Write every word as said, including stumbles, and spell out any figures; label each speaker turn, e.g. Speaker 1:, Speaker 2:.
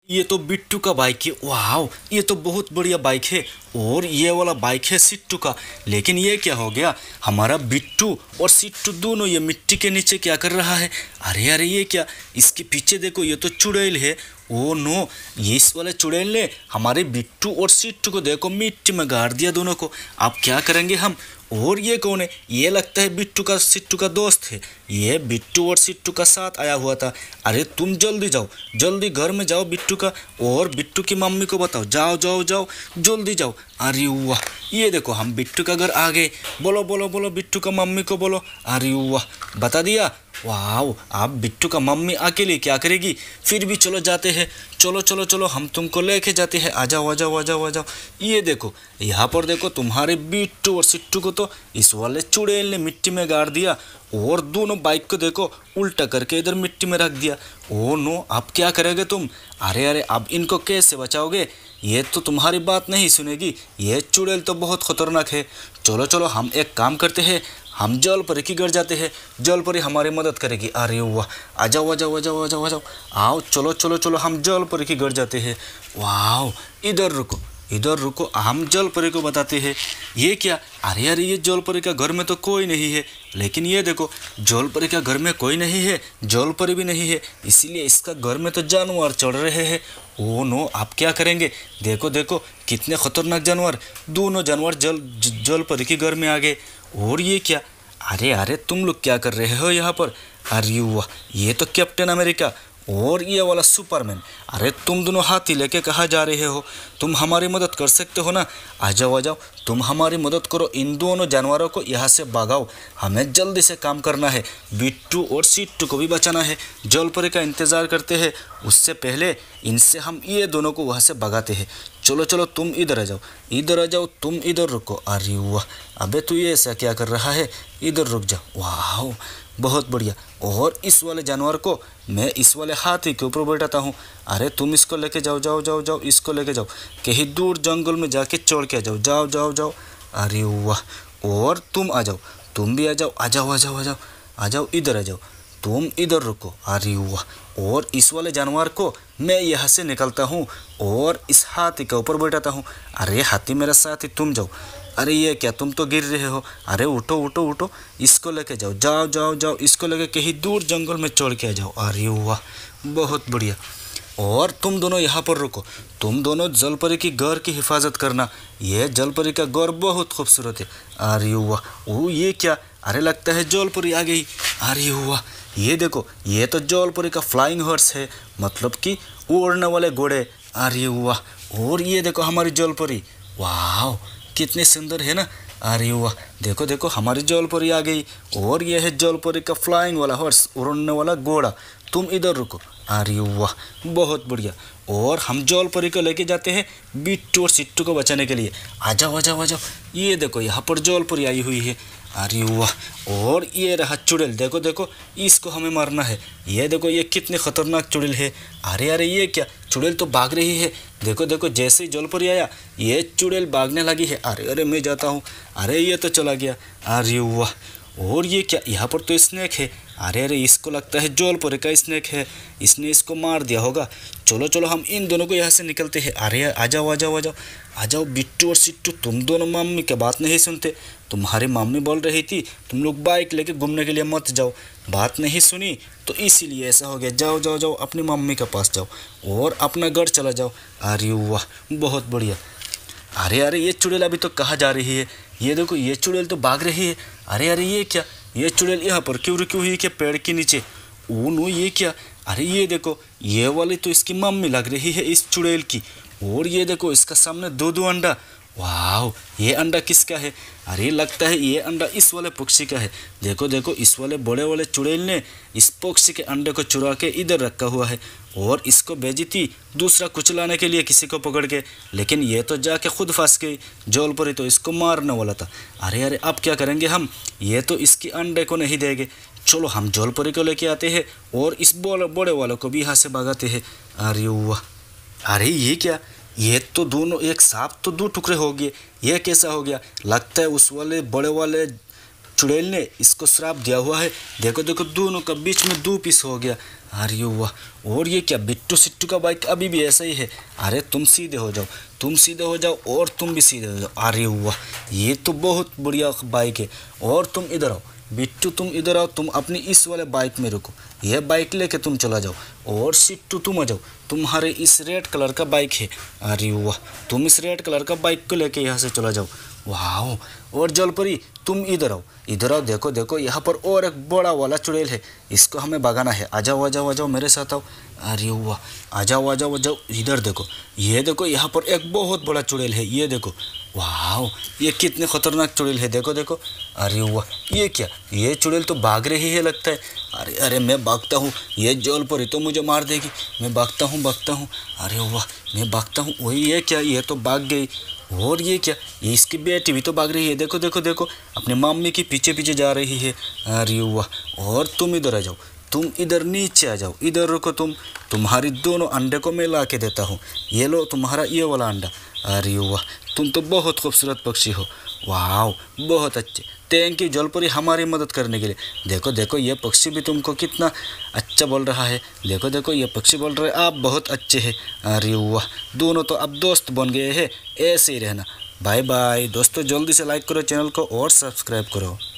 Speaker 1: ये तो बिट्टू का बाइक है। वाह, ये तो बहुत बढ़िया बाइक है। और ये वाला बाइक है सिट्टू का। लेकिन ये क्या हो गया, हमारा बिट्टू और सिट्टू दोनों ये मिट्टी के नीचे क्या कर रहा है। अरे अरे ये क्या, इसके पीछे देखो, ये तो चुड़ैल है। ओ नो, ये इस वाले चुड़ैल ने हमारे बिट्टू और सिट्टू को देखो मिट्टी में गाड़ दिया दोनों को। अब क्या करेंगे हम। और ये कौन है, ये लगता है बिट्टू का सिट्टू का दोस्त है। ये बिट्टू और सिट्टू का साथ आया हुआ था। अरे तुम जल्दी जाओ, जल्दी घर में जाओ बिट्टू का, और बिट्टू की मम्मी को बताओ, जाओ जाओ जाओ जल्दी जाओ। अरे वाह, ये देखो हम बिट्टू का घर आ गए। बोलो बोलो बोलो बिट्टू का मम्मी को बोलो। अरे वाह, बता दिया। वाह, अब बिट्टू का मम्मी अकेली क्या करेगी। फिर भी चलो जाते हैं, चलो चलो चलो हम तुमको लेके जाते हैं। आ जाओ आ जाओ आ जाओ आ जाओ। ये देखो, यहाँ पर देखो तुम्हारे बिट्टू और सिट्टू को तो इस वाले चुड़ैल ने मिट्टी में गाड़ दिया, और दोनों बाइक को देखो उल्टा करके इधर मिट्टी में रख दिया। ओ नो, अब क्या करोगे तुम। अरे अरे, अब इनको कैसे बचाओगे। ये तो तुम्हारी बात नहीं सुनेगी, ये चुड़ैल तो बहुत खतरनाक है। चलो चलो हम एक काम करते हैं, हम जल परी की घर जाते हैं, जल परी हमारी मदद करेगी। अरे वाह, आ जाओ आ जाओ आ जाओ आ जाओ आ जाओ आओ, चलो चलो चलो हम जल परी की घर जाते हैं। वाह, इधर रुको इधर रुको, हम जल परी को बताते हैं। ये क्या, अरे अरे ये जल परी का घर में तो कोई नहीं है। लेकिन ये देखो, जल परी का घर में कोई नहीं है, जल परी भी नहीं है, इसीलिए इसका घर में तो जानवर चढ़ रहे हैं। ओ नो, आप क्या करेंगे। देखो देखो कितने खतरनाक जानवर, दोनों जानवर जल जल परी के घर में आ गए। और ये क्या, अरे अरे तुम लोग क्या कर रहे हो यहाँ पर। अरे वाह, ये तो कैप्टन अमेरिका और ये वाला सुपरमैन। अरे तुम दोनों हाथी लेके कहाँ जा रहे हो, तुम हमारी मदद कर सकते हो ना। आ जाओ आ जाओ, तुम हमारी मदद करो, इन दोनों जानवरों को यहाँ से भगाओ, हमें जल्दी से काम करना है, बिट्टू और सिट्टू को भी बचाना है। जल परी का इंतज़ार करते हैं, उससे पहले इनसे हम ये दोनों को वहाँ से भगाते हैं। चलो चलो तुम इधर आ जाओ, इधर आ जाओ, तुम इधर रुको। अरे वाह, अबे तू ये ऐसा क्या कर रहा है, इधर रुक जाओ। वाह, बहुत बढ़िया। और इस वाले जानवर को मैं इस वाले हाथी के ऊपर बैठाता हूँ। अरे तुम इसको लेके जाओ जाओ जाओ जाओ, इसको लेके जाओ, कहीं दूर जंगल में जाके छोड़ के आ जाओ, जाओ जाओ जाओ। अरे वाह, और तुम आ जाओ, तुम भी आ जाओ आ जाओ आ जाओ आ जाओ आ जाओ, इधर आ जाओ, तुम इधर रुको। अरे वाह, और इस वाले जानवर को मैं यहाँ से निकलता हूँ और इस हाथी के ऊपर बैठाता हूँ। अरे हाथी मेरा साथी, तुम जाओ। अरे ये क्या, तुम तो गिर रहे हो। अरे उठो उठो उठो, इसको लेके जाओ, जाओ जाओ जाओ, इसको लेके कहीं दूर जंगल में छोड़ के आ जाओ। अरे वाह, बहुत बढ़िया। और तुम दोनों यहाँ पर रुको, तुम दोनों जलपरी की घर की हिफाजत करना, ये जलपरी का घर बहुत खूबसूरत है। अरे वाह, वो ये क्या, अरे लगता है जलपरी आ गई। अरे वाह, ये देखो, ये तो जलपरी का फ्लाइंग हॉर्स है, मतलब कि उड़ने वाले घोड़े। अरे वाह, और ये देखो हमारी जलपरी, वाह कितनी सुंदर है ना। अरे वाह, देखो देखो हमारी जलपरी आ गई। और ये है जलपरी का फ्लाइंग वाला हॉर्स, उड़ने वाला घोड़ा। तुम इधर रुको। अरे वाह, बहुत बढ़िया। और हम जलपरी को लेके जाते हैं बिट्टू और सिट्टू को बचाने के लिए। आ जाओ आ जाओ आ जाओ, ये देखो यहाँ पर जलपरी आई हुई है। अरे वाह, और ये रहा चुड़ैल, देखो देखो इसको हमें मारना है। ये देखो ये कितनी खतरनाक चुड़ैल है। अरे अरे ये क्या, चुड़ैल तो भाग रही है। देखो देखो जैसे ही जलपरी आया ये चुड़ैल भागने लगी है। अरे अरे मैं जाता हूँ। अरे ये तो चला गया। अरे वाह, और ये क्या, यहाँ पर तो स्नेक है। अरे अरे इसको लगता है जलपरी का स्नेक है, इसने इसको मार दिया होगा। चलो चलो हम इन दोनों को यहाँ से निकलते हैं। अरे आ जाओ आ जाओ आ जाओ आ जाओ बिट्टू और सिट्टू, तुम दोनों मम्मी की बात नहीं सुनते। तुम्हारी मम्मी बोल रही थी तुम लोग बाइक लेके घूमने के लिए मत जाओ, बात नहीं सुनी तो इसीलिए ऐसा हो गया। जाओ जाओ जाओ, अपनी मम्मी के पास जाओ और अपना घर चला जाओ। अरे वाह, बहुत बढ़िया। अरे अरे ये चुड़ैल अभी तो कहाँ जा रही है, ये देखो ये चुड़ैल तो भाग रही है। अरे अरे ये क्या, ये चुड़ैल यहाँ पर क्यों रुकी हुई है, क्या पेड़ के नीचे। ओ नो, ये क्या, अरे ये देखो ये वाली तो इसकी मम्मी लग रही है इस चुड़ैल की। और ये देखो इसका सामने दो दो अंडा। वाह, ये अंडा किसका है। अरे लगता है ये अंडा इस वाले पक्षी का है। देखो देखो इस वाले बड़े वाले चुड़ैल ने इस पक्षी के अंडे को चुरा के इधर रखा हुआ है, और इसको भेजी थी दूसरा कुचलाने के लिए किसी को पकड़ के, लेकिन ये तो जाके खुद फंस गई। जलपरी तो इसको मारने वाला था। अरे अरे अब क्या करेंगे हम, ये तो इसकी अंडे को नहीं देंगे। चलो हम जलपरी को लेके आते हैं और इस बड़े वालों को भी यहाँ से भगाते हैं। अरे वाह, अरे ये क्या, ये तो दोनों एक सांप तो दो टुकड़े हो गए, ये कैसा हो गया। लगता है उस वाले बड़े वाले चुड़ैल ने इसको श्राप दिया हुआ है। देखो देखो दोनों का बीच में दो पीस हो गया। अरे वाह, और ये क्या बिट्टू सिट्टू का बाइक अभी भी ऐसा ही है। अरे तुम सीधे हो जाओ, तुम सीधे हो जाओ और तुम भी सीधे हो जाओ। अरे वाह, ये तो बहुत बढ़िया बाइक है। और तुम इधर आओ बिट्टू, तुम इधर आओ, तुम अपनी इस वाले बाइक में रुको, यह बाइक लेके तुम चला जाओ। और सिट्टू तुम आ जाओ, तुम्हारे इस रेड कलर का बाइक है। अरे वाह, तुम इस रेड कलर का बाइक को लेके यहाँ से चला जाओ। वाह, और जलपरी तुम इधर आओ, इधर आओ, देखो देखो यहाँ पर और एक बड़ा वाला चुड़ैल है, इसको हमें भगाना है। आ जाओ आ जाओ आ जाओ मेरे साथ आओ। अरे वाह, आ जाओ आ जाओ आ जाओ, इधर देखो, ये देखो यहाँ पर एक बहुत बड़ा चुड़ैल है, ये देखो। वाह, ये कितने खतरनाक चुड़ैल है, देखो देखो। अरे वाह, ये क्या, ये चुड़ैल तो भाग रही है लगता है। अरे अरे मैं भागता हूँ, ये जलपरी तो मुझे मार देगी। मैं भागता हूँ भागता हूँ, अरे वाह मैं भागता हूँ। वही ये क्या, ये तो भाग गई। और ये क्या, ये इसकी बेटी भी तो भाग रही है, देखो देखो देखो, अपने मम्मी के पीछे पीछे जा रही है। अरे वाह, और तुम इधर आ जाओ, तुम इधर नीचे आ जाओ, इधर रुको तुम, तुम्हारी दोनों अंडे को मैं ला के देता हूँ। ये लो तुम्हारा ये वाला अंडा। अरे वाह, तुम तो बहुत खूबसूरत पक्षी हो। वाह, बहुत अच्छे, थैंक यू जलपरी हमारी मदद करने के लिए। देखो देखो, ये पक्षी भी तुमको कितना अच्छा बोल रहा है। देखो देखो, ये पक्षी बोल रहे हैं आप बहुत अच्छे हैं। अरे वाह, दोनों तो अब दोस्त बन गए हैं, ऐसे ही रहना। बाय बाय दोस्तों, जल्दी से लाइक करो चैनल को और सब्सक्राइब करो।